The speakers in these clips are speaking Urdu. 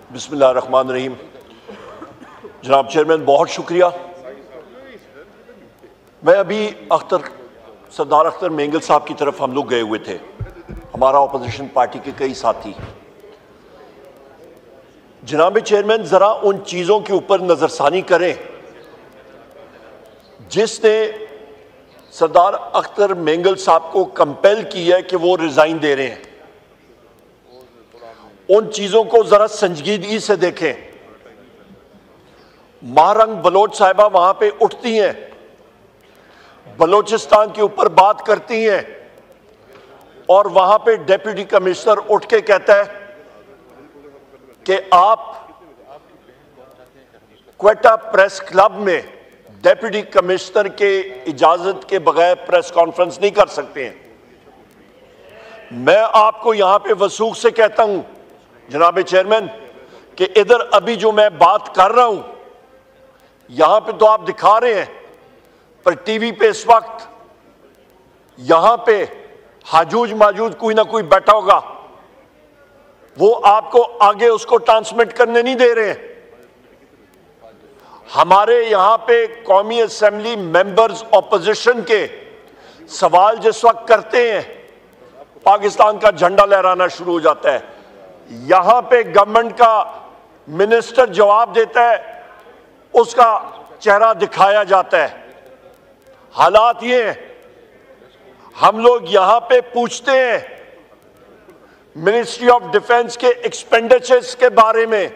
بسم اللہ الرحمن الرحیم۔ جناب چیئرمین بہت شکریہ۔ میں ابھی سردار اختر مینگل صاحب کی طرف ہم لوگ گئے ہوئے تھے، ہمارا اپوزیشن پارٹی کے کئی ساتھی۔ جناب چیئرمین ذرا ان چیزوں کے اوپر نظر ثانی کریں جس نے سردار اختر مینگل صاحب کو کمپیل کی ہے کہ وہ ریزائن دے رہے ہیں۔ ان چیزوں کو ذرا سنجیدگی سے دیکھیں۔ مہرنگ بلوچ صاحبہ وہاں پہ اٹھتی ہیں، بلوچستان کے اوپر بات کرتی ہیں، اور وہاں پہ ڈیپٹی کمشنر اٹھ کے کہتا ہے کہ آپ کوئٹہ پریس کلب میں ڈیپٹی کمشنر کے اجازت کے بغیر پریس کانفرنس نہیں کر سکتے ہیں۔ میں آپ کو یہاں پہ وثوق سے کہتا ہوں جناب چیئرمین کہ ادھر ابھی جو میں بات کر رہا ہوں یہاں پہ تو آپ دکھا رہے ہیں، پر ٹی وی پہ اس وقت یہاں پہ حاجوج ماجوج کوئی نہ کوئی بیٹھا ہوگا، وہ آپ کو آگے اس کو ٹرانسمٹ کرنے نہیں دے رہے ہیں۔ ہمارے یہاں پہ قومی اسمبلی ممبرز اپوزیشن کے سوال جس وقت کرتے ہیں پاکستان کا جھنڈا لہرانا شروع ہو جاتا ہے، یہاں پہ گورنمنٹ کا منسٹر جواب دیتا ہے، اس کا چہرہ دکھایا جاتا ہے۔ حالات یہ ہیں، ہم لوگ یہاں پہ پوچھتے ہیں منسٹری آف ڈیفنس کے ایکسپینڈیچرز کے بارے میں۔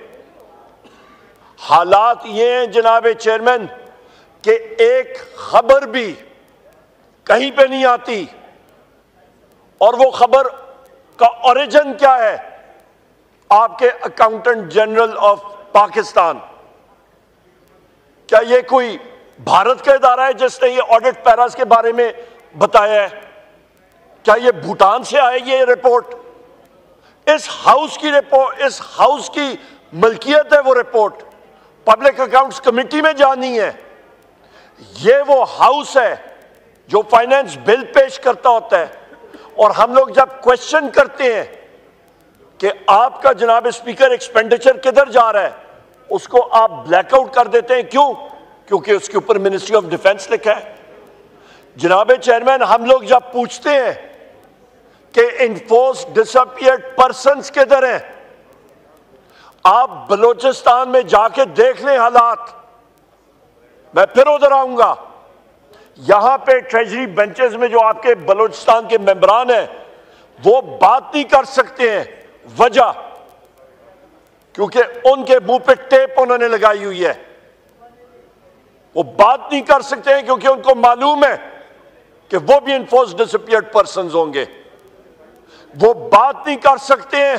حالات یہ ہیں جناب چیئرمین کہ ایک خبر بھی کہیں پہ نہیں آتی، اور وہ خبر کا اوریجن کیا ہے؟ آپ کے اکاؤنٹنٹ جنرل آف پاکستان۔ کیا یہ کوئی بھارت کا ادارہ ہے جس نے یہ آڈٹ پیراز کے بارے میں بتایا ہے؟ کیا یہ بھوٹان سے آئے یہ رپورٹ؟ اس ہاؤس کی ملکیت ہے وہ رپورٹ، پبلک اکاؤنٹس کمیٹی میں جانی ہے۔ یہ وہ ہاؤس ہے جو فائنانس بل پیش کرتا ہوتا ہے، اور ہم لوگ جب کوشچن کرتے ہیں کہ آپ کا جناب اسپیکر ایکسپینڈیچر کدھر جا رہا ہے، اس کو آپ بلیک آؤٹ کر دیتے ہیں۔ کیوں؟ کیونکہ اس کے اوپر منسٹری آف ڈیفنس لکھا ہے۔ جناب چیئرمین ہم لوگ جب پوچھتے ہیں کہ انفورس ڈسپیئرڈ پرسنز کدھر ہیں، آپ بلوچستان میں جا کے دیکھ لیں حالات۔ میں پھر ادھر آؤں گا، یہاں پہ ٹریجری بینچز میں جو آپ کے بلوچستان کے ممبران ہیں وہ بات نہیں کر سکتے ہیں۔ وجہ کیونکہ ان کے منہ پہ ٹیپ انہوں نے لگائی ہوئی ہے، وہ بات نہیں کر سکتے ہیں کیونکہ ان کو معلوم ہے کہ وہ بھی انفورس ڈسپیئرڈ پرسنز ہوں گے۔ وہ بات نہیں کر سکتے ہیں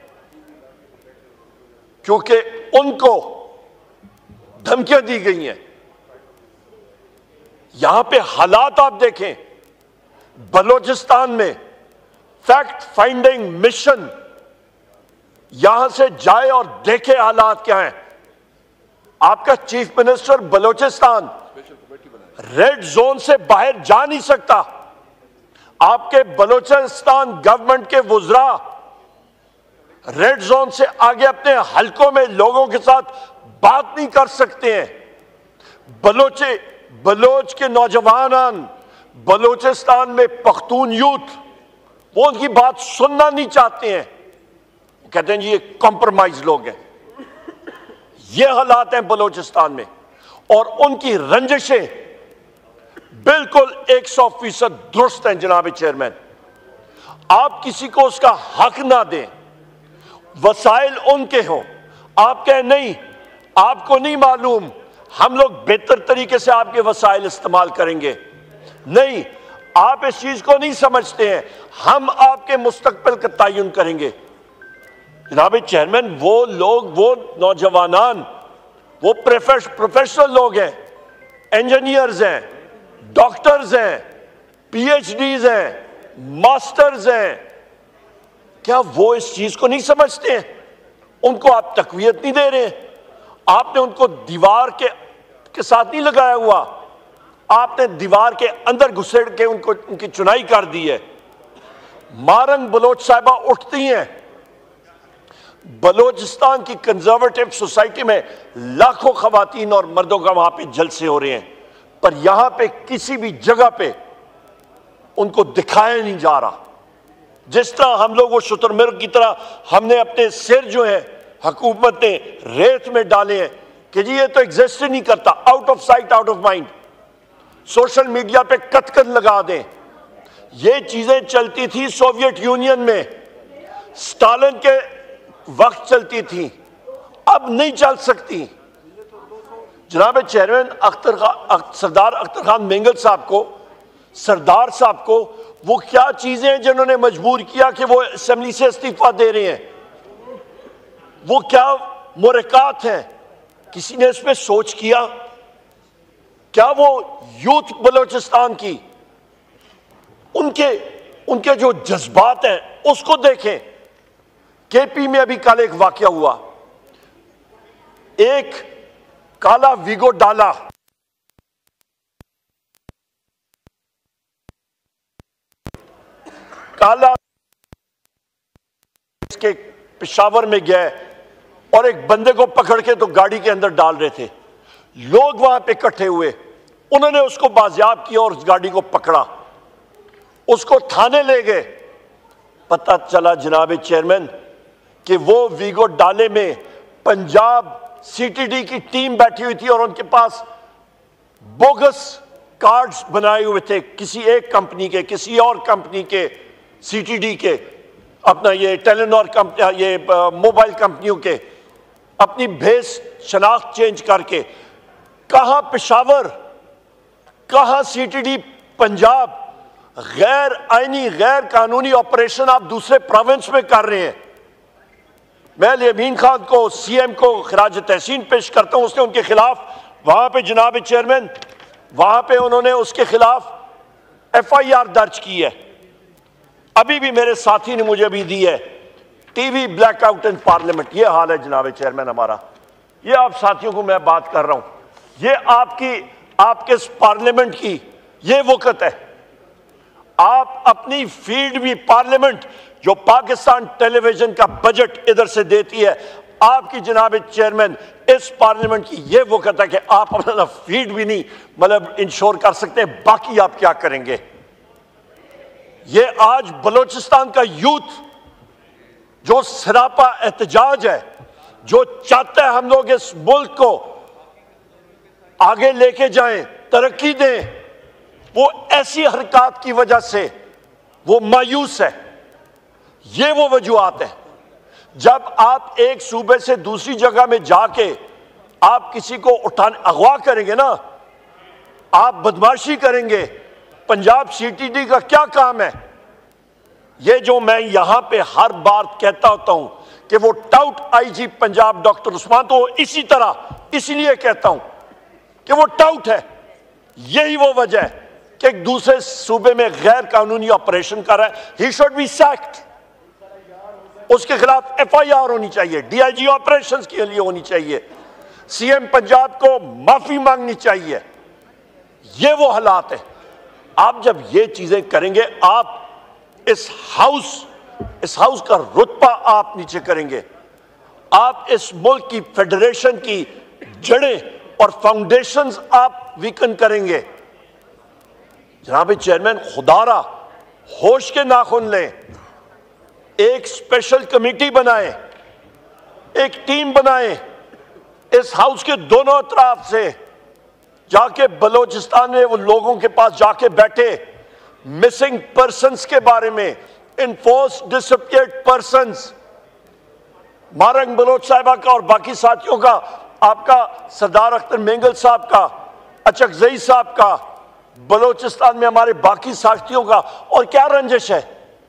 کیونکہ ان کو دھمکیاں دی گئی ہیں۔ یہاں پہ حالات آپ دیکھیں، بلوچستان میں فیکٹ فائنڈنگ مشن یہاں سے جائے اور دیکھے حالات کیا ہیں۔ آپ کا chief minister Balochistan red zone سے باہر جا نہیں سکتا، آپ کے بلوچستان گورنمنٹ کے وزراء ریڈ زون سے آگے اپنے حلقوں میں لوگوں کے ساتھ بات نہیں کر سکتے ہیں۔ بلوچ کے نوجوانان بلوچستان میں پختون یوتھ وہ ان کی بات سننا نہیں چاہتے ہیں، کہتے ہیں جی یہ کمپرمائز لوگ ہیں۔ یہ حالات ہیں بلوچستان میں، اور ان کی رنجشیں بالکل 100% درست ہیں جناب چیئرمین۔ آپ کسی کو اس کا حق نہ دیں، وسائل ان کے ہوں، آپ کہیں نہیں آپ کو نہیں معلوم، ہم لوگ بہتر طریقے سے آپ کے وسائل استعمال کریں گے۔ نہیں، آپ اس چیز کو نہیں سمجھتے ہیں، ہم آپ کے مستقبل کا تعین کریں گے۔ جناب چیئرمین وہ لوگ، وہ نوجوانان، وہ پروفیشنل لوگ ہیں، انجینئرز ہیں، ڈاکٹرز ہیں، پی ایچ ڈیز ہیں، ماسٹرز ہیں، کیا وہ اس چیز کو نہیں سمجھتے ہیں؟ ان کو آپ تقویت نہیں دے رہے ہیں، آپ نے ان کو دیوار کے ساتھ نہیں لگایا ہوا، آپ نے دیوار کے اندر گھسیڑ کے ان کی چنائی کر دی ہے۔ مہرنگ بلوچ صاحبہ اٹھتی ہیں، بلوچستان کی کنزرویٹو سوسائٹی میں لاکھوں خواتین اور مردوں کا وہاں پہ جلسے ہو رہے ہیں، پر یہاں پہ کسی بھی جگہ پہ ان کو دکھایا نہیں جا رہا۔ جس طرح ہم لوگ وہ شتر مرغ کی طرح ہم نے اپنے سر جو ہیں حکومت نے ریت میں ڈالے ہیں کہ جی یہ تو ایگزسٹ نہیں کرتا، out of sight out of mind, social media پہ کت لگا دیں۔ یہ چیزیں چلتی تھی سوویت یونین میں، سٹالن کے وقت چلتی تھی، اب نہیں چل سکتی۔ جناب چیئرمین سردار اختر خان مینگل صاحب کو، سردار صاحب کو، وہ کیا چیزیں ہیں جنہوں نے مجبور کیا کہ وہ اسمبلی سے استعفیٰ دے رہے ہیں؟ وہ کیا محرکات ہیں؟ کسی نے اس پہ سوچ کیا؟ کیا وہ یوتھ بلوچستان کی ان کے جو جذبات ہیں اس کو دیکھیں۔ کے پی میں ابھی کل ایک واقعہ ہوا، ایک کالا ویگو ڈالا کالا اس کے پشاور میں گئے اور ایک بندے کو پکڑ کے تو گاڑی کے اندر ڈال رہے تھے، لوگ وہاں پہ اکٹھے ہوئے، انہوں نے اس کو بازیاب کیا اور اس گاڑی کو پکڑا، اس کو تھانے لے گئے۔ پتہ چلا جناب چیئرمین کہ وہ ویگو ڈالے میں پنجاب سی ٹی ڈی کی ٹیم بیٹھی ہوئی تھی اور ان کے پاس بوگس کارڈز بنائے ہوئے تھے، کسی ایک کمپنی کے، کسی اور کمپنی کے، سی ٹی ڈی کے، اپنا یہ ٹیلینور کمپنی، یہ موبائل کمپنیوں کے، اپنی بھیس شناخت چینج کر کے۔ کہاں پشاور، کہاں سی ٹی ڈی پنجاب؟ غیر آئینی غیر قانونی آپریشن آپ دوسرے پروونس میں کر رہے ہیں۔ میں علی امین خان کو، سی ایم کو خراج تحسین پیش کرتا ہوں، اس نے ان کے خلاف وہاں پہ جناب چیئرمین وہاں پہ انہوں نے اس کے خلاف ایف آئی آر درج کی ہے۔ ابھی بھی میرے ساتھی نے مجھے بھی دی ہے، ٹی وی بلیک آؤٹ ان پارلیمنٹ، یہ حال ہے جناب چیئرمین ہمارا۔ یہ آپ ساتھیوں کو میں بات کر رہا ہوں، یہ آپ کے اس پارلیمنٹ کی یہ وقت ہے۔ آپ اپنی فیلڈ بھی پارلیمنٹ جو پاکستان ٹیلی ویژن کا بجٹ ادھر سے دیتی ہے، آپ کی جناب چیئرمین اس پارلیمنٹ کی یہ وقت ہے کہ آپ اپنا فیلڈ بھی نہیں انشور کر سکتے، باقی آپ کیا کریں گے؟ یہ آج بلوچستان کا یوتھ جو سراپا احتجاج ہے، جو چاہتا ہے ہم لوگ اس ملک کو آگے لے کے جائیں، ترقی دیں، وہ ایسی حرکات کی وجہ سے وہ مایوس ہے۔ یہ وہ وجوہات ہیں۔ جب آپ ایک صوبے سے دوسری جگہ میں جا کے آپ کسی کو اغوا کریں گے نا، آپ بدماشی کریں گے، پنجاب سی ٹی ڈی کا کیا کام ہے؟ یہ جو میں یہاں پہ ہر بار کہتا ہوتا ہوں کہ وہ tout I G Punjab doctor Usman, تو اسی طرح اسی لیے کہتا ہوں کہ وہ ٹاؤٹ ہے۔ یہی وہ وجہ ہے کہ ایک دوسرے صوبے میں غیر قانونی آپریشن کر رہا ہے۔ ہی شوڈ بی سیکڈ، اس کے خلاف ایف آئی آر ہونی چاہیے، ڈی آئی جی آپریشنز کے لیے ہونی چاہیے، سی ایم پنجاب کو معافی مانگنی چاہیے۔ یہ وہ حالات ہیں۔ آپ جب یہ چیزیں کریں گے، آپ اس ہاؤس کا رتبہ آپ نیچے کریں گے، آپ اس ملک کی فیڈریشن کی جڑیں اور فاؤنڈیشنز آپ ویکن کریں گے۔ جناب چیئرمین، خدا را ہوش کے ناخن لیں، ایک اسپیشل کمیٹی بنائیں، ایک ٹیم بنائیں، اس ہاؤس کے دونوں اطراف سے جا کے بلوچستان میں وہ لوگوں کے پاس جا کے بیٹھے، مسنگ پرسنز کے بارے میں، enforce disappeared persons, Mahrang Baloch صاحبہ کا اور باقی ساتھیوں کا، آپ کا سردار اختر مینگل صاحب کا، اچکزئی صاحب کا، بلوچستان میں ہمارے باقی ساتھیوں کا، اور کیا رنجش ہے؟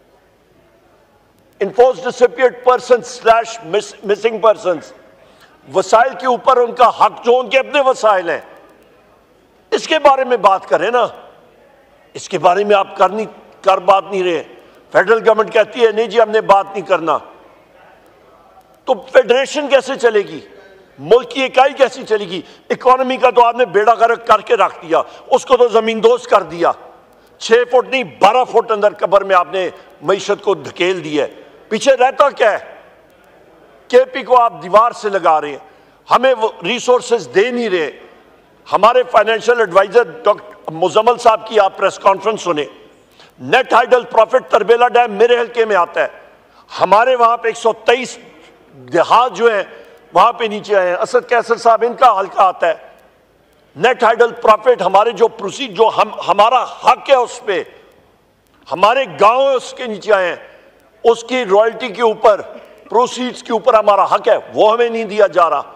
Enforce disappeared persons slash missing persons, وسائل کے اوپر ان کا حق جو ان کے اپنے وسائل ہیں، اس کے بارے میں بات کریں نا۔ اس کے بارے میں آپ کر بات نہیں رہے۔ فیڈرل گورنمنٹ کہتی ہے نہیں جی ہم نے بات نہیں کرنا، تو فیڈریشن کیسے چلے گی؟ ملک کی اکائی کیسی چلے گی؟ اکانومی کا تو آپ نے بیڑا غرق کر کے رکھ دیا، اس کو تو زمین دوز کر دیا، 6 فٹ نہیں 12 فٹ اندر قبر میں آپ نے معیشت کو دھکیل دی ہے۔ پیچھے رہتا کیا ہے؟ کے پی کو آپ دیوار سے لگا رہے ہیں, ہمیں وہ ریسورسز دے نہیں رہے. ہمارے فائنینشیل ایڈوائزر ڈاکٹر مزمل صاحب کی آپ پریس کانفرنس سنیں, net hydel profit Tarbela dam میرے حلقے میں آتا ہے, ہمارے وہاں پہ 123 دیہات جو ہیں وہاں پہ نیچے آئے ہیں. اسد کیسر صاحب ان کا حلقہ آتا ہے. نیٹ ہائیڈل پروفٹ ہمارے جو جو ہمارا حق ہے اس پہ, ہمارے گاؤں اس کے نیچے آئے ہیں, اس کی رائلٹی کے اوپر, پروسیڈز کے اوپر ہمارا حق ہے, وہ ہمیں نہیں دیا جا رہا.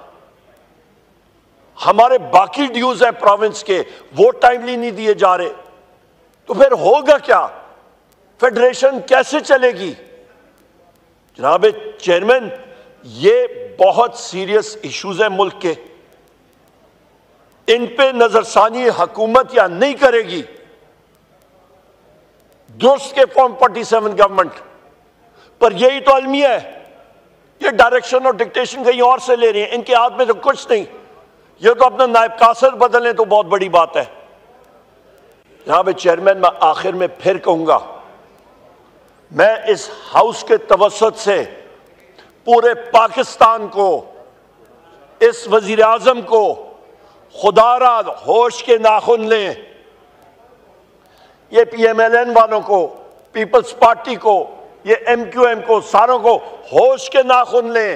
ہمارے باقی ڈیوز ہیں پروونس کے, وہ ٹائملی نہیں دیے جا رہے. تو پھر ہوگا کیا؟ فیڈریشن کیسے چلے گی؟ جناب چیئرمین, یہ بہت سیریس ایشوز ہیں ملک کے, ان پہ نظر ثانی حکومت یا نہیں کرے گی. درست کے فارم 47 گورنمنٹ پر یہی تو المیہ ہے, یہ ڈائریکشن اور ڈکٹیشن کہیں اور سے لے رہے ہیں, ان کے ہاتھ میں تو کچھ نہیں. یہ تو اپنا نائب قاصر بدلیں تو بہت بڑی بات ہے. جناب چیئرمین, میں آخر میں پھر کہوں گا, میں اس ہاؤس کے توسط سے پورے پاکستان کو, اس وزیر اعظم کو خدا را ہوش کے ناخن لیں, یہ پی ایم ایل این والوں کو, پیپلز پارٹی کو, یہ ایم کیو ایم کو, ساروں کو ہوش کے ناخن لیں.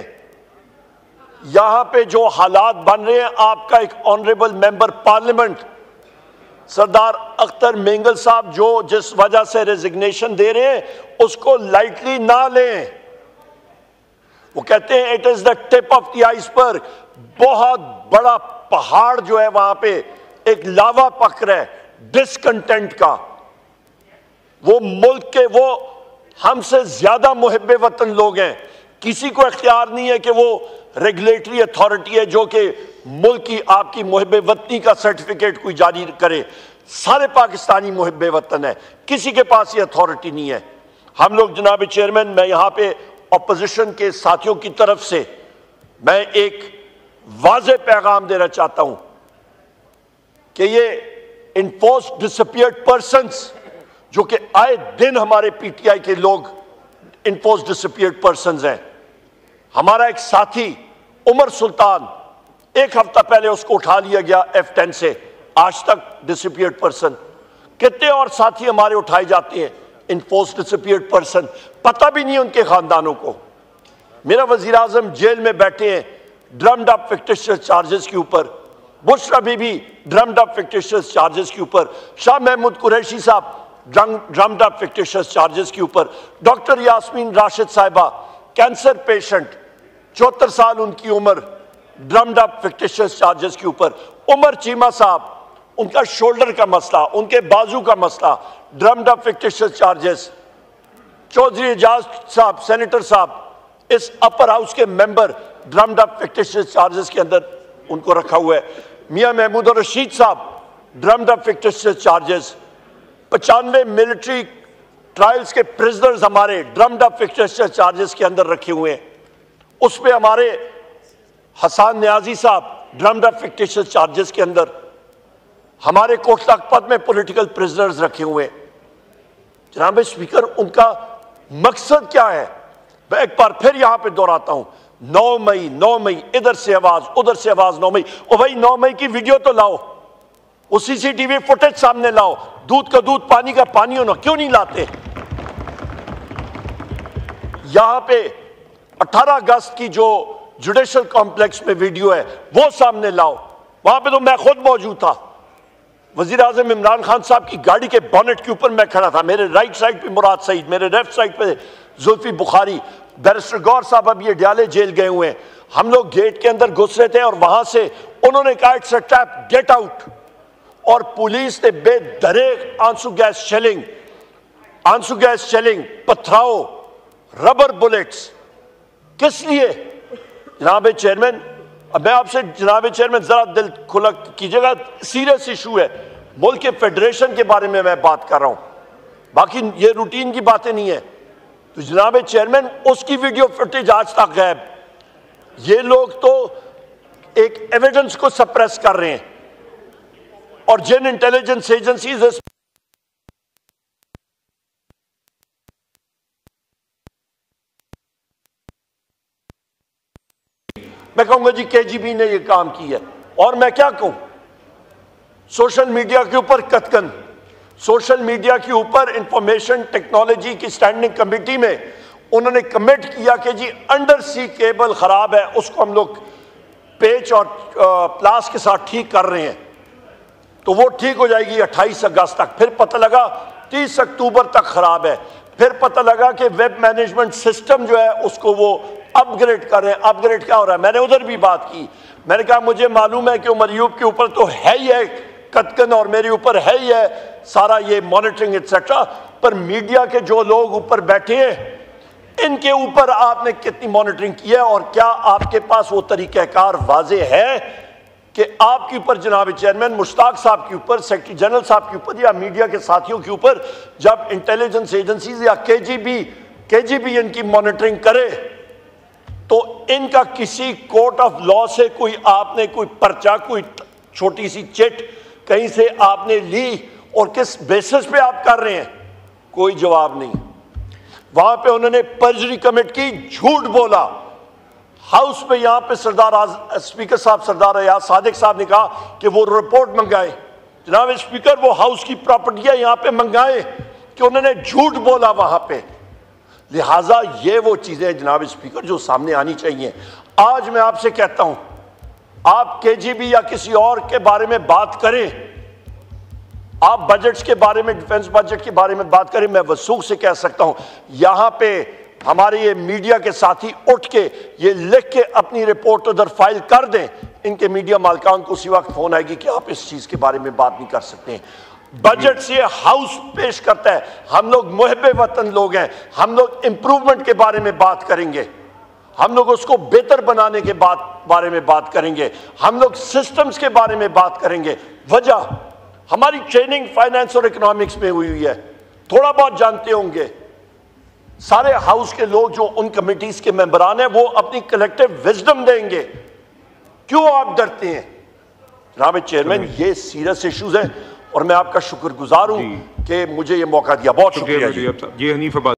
یہاں پہ جو حالات بن رہے ہیں, آپ کا ایک آنریبل ممبر پارلیمنٹ سردار اختر مینگل صاحب جو جس وجہ سے ریزگنیشن دے رہے ہیں, اس کو لائٹلی نہ لیں. وہ کہتے ہیں it is the tip of the iceberg, بہت بڑا پہاڑ جو ہے وہاں پہ ایک لاوا پک رہا ہے ڈسکنٹینٹ کا. وہ ملک کے, وہ ہم سے زیادہ محب وطن لوگ ہیں, کسی کو اختیار نہیں ہے کہ وہ ریگولیٹری اتھارٹی ہے جو کہ ملک کی آپ کی محب وطنی کا سرٹیفکیٹ کوئی جاری کرے. سارے پاکستانی محب وطن ہیں, کسی کے پاس یہ اتھارٹی نہیں ہے. ہم لوگ جناب چیئرمین, میں یہاں پہ اپوزیشن کے ساتھیوں کی طرف سے میں ایک واضح پیغام دینا چاہتا ہوں کہ یہ انفورسڈ ڈسپیئرڈ پرسنز جو کہ آئے دن ہمارے پی ٹی آئی کے لوگ انفورسڈ ڈسپیئرڈ پرسنز ہیں. ہمارا ایک ساتھی عمر سلطان, ایک ہفتہ پہلے اس کو اٹھا لیا گیا F10 سے, آج تک ڈسپیئرڈ پرسن. کتنے اور ساتھی ہمارے اٹھائے جاتے ہیں انفورسڈ ڈسپیئرڈ پرسن, پتہ بھی نہیں ان کے خاندانوں کو. میرا وزیر اعظم جیل میں بیٹھے ہیں ڈرمڈ اپ فکٹیشس چارجز کے اوپر, Bushra Bibi drummed up fictitious charges کے اوپر, شاہ محمود قریشی صاحب ڈرمڈ اپ فکٹیشس چارجز کے اوپر, ڈاکٹر یاسمین راشد صاحبہ کینسر پیشنٹ, 74 سال ان کی عمر, ڈرمڈ اپ فکٹیشس چارجز کے اوپر. عمر چیمہ صاحب, ان کا شولڈر کا مسئلہ, ان کے بازو کا مسئلہ, drummed up fictitious charges. Chaudhry Ijaz صاحب, سینیٹر صاحب, اس اپر ہاؤس کے ممبر, ڈرمڈ اپ فکٹیشس چارجز کے اندر ان کو رکھا ہوا ہے. میاں محمود الرشید صاحب, drummed up fictitious charges. 95 military trials کے پرزنرز ہمارے ڈرمڈ اپ فکٹیشس چارجز کے اندر رکھے ہوئے ہیں. اس پہ ہمارے حسان نیازی صاحب ڈرمڈ اپ فکٹیشس چارجز کے اندر. ہمارے کوٹ لکھپت میں پولیٹیکل پرزنرز رکھے ہوئے ہیں. جناب اسپیکر, ان کا مقصد کیا ہے؟ میں ایک بار پھر یہاں پہ دہراتا ہوں, 9 مئی ادھر سے آواز ادھر سے آواز. 9 مئی, او بھائی 9 مئی کی ویڈیو تو لاؤ, وہ سی سی ٹی وی فوٹیج سامنے لاؤ. دودھ کا دودھ پانی کا پانی ہونا, کیوں نہیں لاتے؟ یہاں پہ 18 اگست کی جو جوڈیشل کمپلیکس میں ویڈیو ہے وہ سامنے لاؤ. وہاں پہ تو میں خود موجود تھا. وزیر اعظم عمران خان صاحب کی گاڑی کے بونٹ کے اوپر میں کھڑا تھا. میرے رائٹ سائڈ پہ مراد سعید, میرے لیفٹ سائڈ پہ زلفی بخاری. بیرسٹر گور صاحب اب یہ ڈیالے جیل گئے ہوئے ہیں. ہم لوگ گیٹ کے اندر گھس رہے تھے اور وہاں سے انہوں نے کہا it's a trap, get out. اور پولیس نے بے دریغ آنسو گیس شیلنگ, پتھراؤ, ربر بلیٹس. کس لیے؟ جناب چیئرمین, اب میں آپ سے جناب چیئرمین ذرا دل کھلا کیجیے گا, سیریس ایشو ہے. ملک کے فیڈریشن کے بارے میں بات کر رہا ہوں, باقی یہ روٹین کی باتیں نہیں ہیں. تو جناب چیئرمین, اس کی ویڈیو فوٹیج آج تک غائب. یہ لوگ تو ایک ایویڈنس کو سپریس کر رہے ہیں, اور جن انٹیلیجنس ایجنسیز میں کہوں گا جی KGB نے یہ کام کیا ہے. اور میں کیا کہوں, سوشل میڈیا کے اوپر قطعاً, سوشل میڈیا کے اوپر انفارمیشن ٹیکنالوجی کی اسٹینڈنگ کمیٹی میں انہوں نے کمٹ کیا کہ جی انڈر سی کیبل خراب ہے, اس کو ہم لوگ پیچ اور پلاس کے ساتھ ٹھیک کر رہے ہیں, تو وہ ٹھیک ہو جائے گی 28 اگست تک. پھر پتہ لگا 30 اکتوبر تک خراب ہے. پھر پتہ لگا کہ ویب مینجمنٹ سسٹم جو ہے اس کو وہ اپ گریڈ کر رہے ہیں. اپ گریڈ کیا ہو رہا ہے, میں نے ادھر بھی بات کی, میں نے کہا مجھے معلوم ہے کہ عمر ایوب کے اوپر تو ہے ہی ہے قطعاً, اور میرے اوپر ہے ہی ہے سارا یہ مانیٹرنگ ایٹسیٹرا, پر میڈیا کے جو لوگ اوپر بیٹھے ہیں ان کے اوپر آپ نے کتنی مانیٹرنگ کی ہے, اور کیا آپ کے پاس وہ طریقہ کار واضح ہے کہ آپ کے اوپر جناب چیئرمین مشتاق صاحب کے اوپر, سیکرٹری جنرل صاحب کے اوپر, یا میڈیا کے ساتھیوں کے اوپر جب انٹیلیجنس ایجنسیز یا KGB ان کی مانیٹرنگ کرے تو ان کا کسی کورٹ آف لا سے کوئی آپ نے کوئی پرچہ, کوئی چھوٹی سی چٹ کہیں سے آپ نے لی, اور کس بیسس پہ آپ کر رہے ہیں؟ کوئی جواب نہیں. وہاں پہ انہوں نے پرجری کمٹ کی, جھوٹ بولا. ہاؤس پہ یہاں پہ اسپیکر صاحب سردار ایاز صادق صاحب نے کہا کہ وہ رپورٹ منگائے. جناب اسپیکر وہ ہاؤس کی پراپرٹیاں یہاں پہ منگائے کہ انہوں نے جھوٹ بولا وہاں پہ. لہٰذا یہ وہ چیزیں جناب اسپیکر جو سامنے آنی چاہیے. آج میں آپ سے کہتا ہوں, آپ KGB یا کسی اور کے بارے میں بات کریں, آپ بجٹس کے بارے میں, ڈیفنس بجٹ کے بارے میں بات کریں, میں وثوق سے کہہ سکتا ہوں یہاں پہ ہمارے یہ میڈیا کے ساتھی اٹھ کے یہ لکھ کے اپنی رپورٹ ادھر فائل کر دیں, ان کے میڈیا مالکان کو اسی وقت فون آئے گی کہ آپ اس چیز کے بارے میں بات نہیں کر سکتے ہیں. بجٹ سے ہاؤس پیش کرتا ہے, ہم لوگ محب وطن لوگ ہیں, ہم لوگ امپروومنٹ کے بارے میں بات کریں گے, ہم لوگ اس کو بہتر بنانے کے بارے میں بات کریں گے, ہم لوگ سسٹمز کے بارے میں بات کریں گے. وجہ ہماری ٹریننگ فائنانس اور اکنامکس میں ہوئی ہے, تھوڑا بہت جانتے ہوں گے. سارے ہاؤس کے لوگ جو ان کمیٹیز کے ممبران ہیں وہ اپنی کلیکٹیو وزڈم دیں گے. کیوں آپ ڈرتے ہیں؟ جناب چیئرمین یہ سیریس ایشوز ہیں, اور میں آپ کا شکر گزار ہوں کہ مجھے یہ موقع دیا. بہت شکریہ. جی حنیف عباسی.